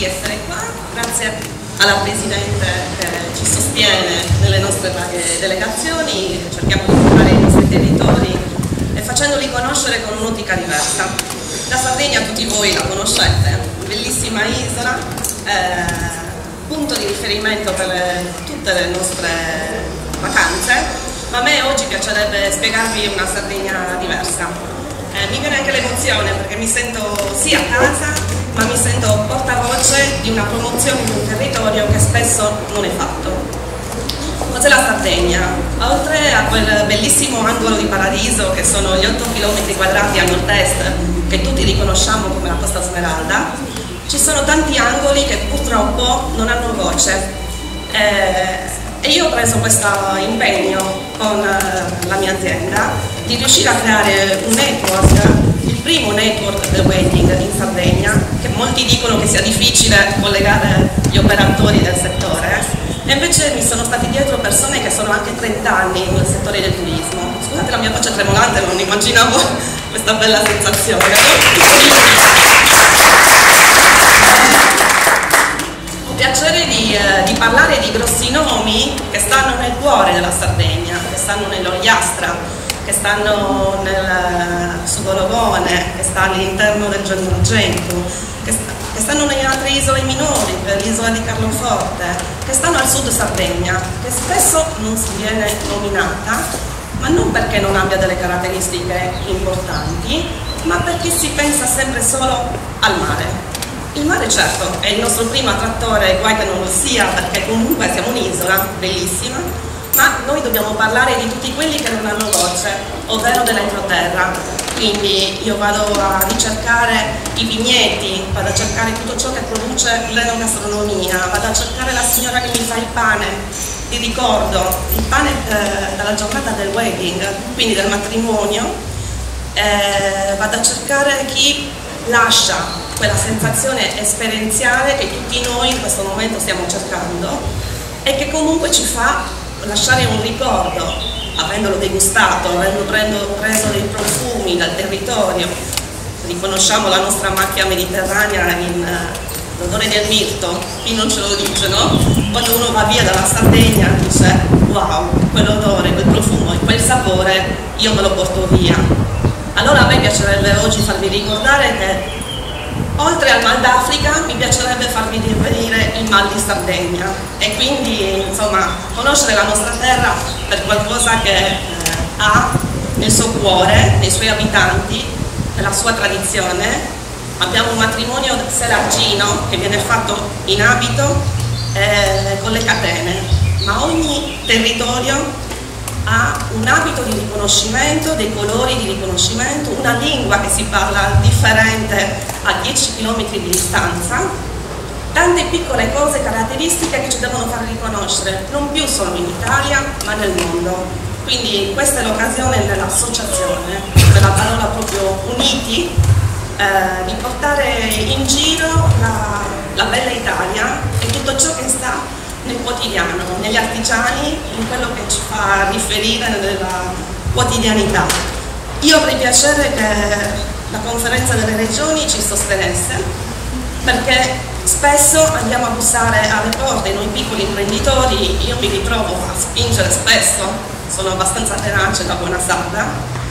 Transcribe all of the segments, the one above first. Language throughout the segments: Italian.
di essere qua, grazie alla Presidente che ci sostiene nelle nostre varie delegazioni, cerchiamo di portare i nostri territori e facendoli conoscere con un'ottica diversa. La Sardegna tutti voi la conoscete, bellissima isola, punto di riferimento per tutte le nostre vacanze, ma a me oggi piacerebbe spiegarvi una Sardegna diversa. Mi viene anche l'emozione perché mi sento sì a casa, ma mi sento portavoce di una promozione di un territorio che spesso non è fatto. Cos'è la Sardegna? Oltre a quel bellissimo angolo di paradiso che sono gli 8 km quadrati a nord-est, che tutti riconosciamo come la Costa Smeralda, ci sono tanti angoli che purtroppo non hanno voce. E io ho preso questo impegno con la mia azienda di riuscire a creare un network, il primo network del wedding in Sardegna, che molti dicono che sia difficile collegare gli operatori del settore, e invece mi sono stati dietro persone che sono anche 30 anni nel settore del turismo. Scusate la mia voce tremolante, non immaginavo questa bella sensazione. Ho piacere di parlare di grossi nomi che stanno nel cuore della Sardegna, che stanno nell'Ogliastra, che stanno nel Sugorogone, che sta all'interno del Gennargentu, che stanno nelle altre isole minori, per l'isola di Carloforte, che stanno al sud Sardegna, che spesso non si viene nominata, ma non perché non abbia delle caratteristiche importanti, ma perché si pensa sempre solo al mare. Il mare certo è il nostro primo attrattore, guai che non lo sia, perché comunque siamo un'isola bellissima, ma noi dobbiamo parlare di tutti quelli che non hanno voce, ovvero dell'entroterra. Quindi io vado a ricercare i vigneti, vado a cercare tutto ciò che produce l'enogastronomia, vado a cercare la signora che mi fa il pane di ricordo, il pane dalla giornata del wedding, quindi del matrimonio, vado a cercare chi lascia quella sensazione esperienziale che tutti noi in questo momento stiamo cercando e che comunque ci fa lasciare un ricordo, avendolo degustato, avendo preso dei profumi dal territorio. Riconosciamo la nostra macchia mediterranea in l'odore del mirto, chi non ce lo dice, no? Quando uno va via dalla Sardegna dice wow, quell'odore, quel profumo e quel sapore io me lo porto via. Allora a me piacerebbe oggi farvi ricordare che oltre al Mal d'Africa mi piacerebbe farvi venire il Mal di Sardegna e quindi insomma conoscere la nostra terra per qualcosa che ha nel suo cuore, nei suoi abitanti, nella sua tradizione. Abbiamo un matrimonio seraggino che viene fatto in abito con le catene, ma ogni territorio ha un abito di riconoscimento, dei colori di riconoscimento, una lingua che si parla differente a 10 km di distanza, tante piccole cose caratteristiche che ci devono far riconoscere, non più solo in Italia, ma nel mondo. Quindi questa è l'occasione dell'associazione, della parola proprio uniti, di portare in giro la bella Italia e tutto ciò che sta nel quotidiano, negli artigiani, in quello che ci fa riferire nella quotidianità. Io avrei piacere che la conferenza delle regioni ci sostenesse, perché spesso andiamo a bussare alle porte, noi piccoli imprenditori, io mi ritrovo a spingere spesso, sono abbastanza tenace da buona sarda,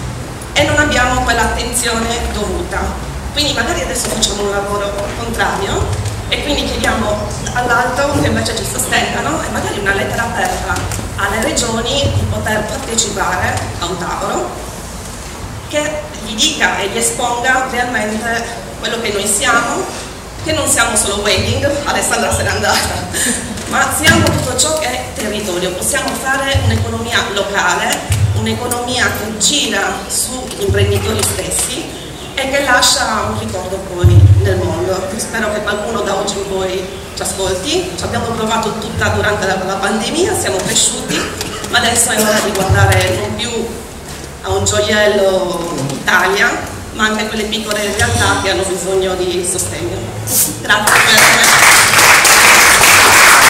e non abbiamo quell'attenzione dovuta. Quindi magari adesso facciamo un lavoro contrario, e quindi chiediamo all'alto che invece ci sostengano e magari una lettera aperta alle regioni di poter partecipare a un tavolo che gli dica e gli esponga realmente quello che noi siamo, che non siamo solo wedding, Alessandra se n'è andata, ma siamo tutto ciò che è territorio. Possiamo fare un'economia locale, un'economia che gira sugli imprenditori stessi e che lascia un ricordo poi nel mondo. Spero che qualcuno da oggi in poi ci ascolti. Ci abbiamo provato tutta durante la pandemia, siamo cresciuti, ma adesso è ora di guardare non più a un gioiello Italia, ma anche a quelle piccole realtà che hanno bisogno di sostegno. Grazie.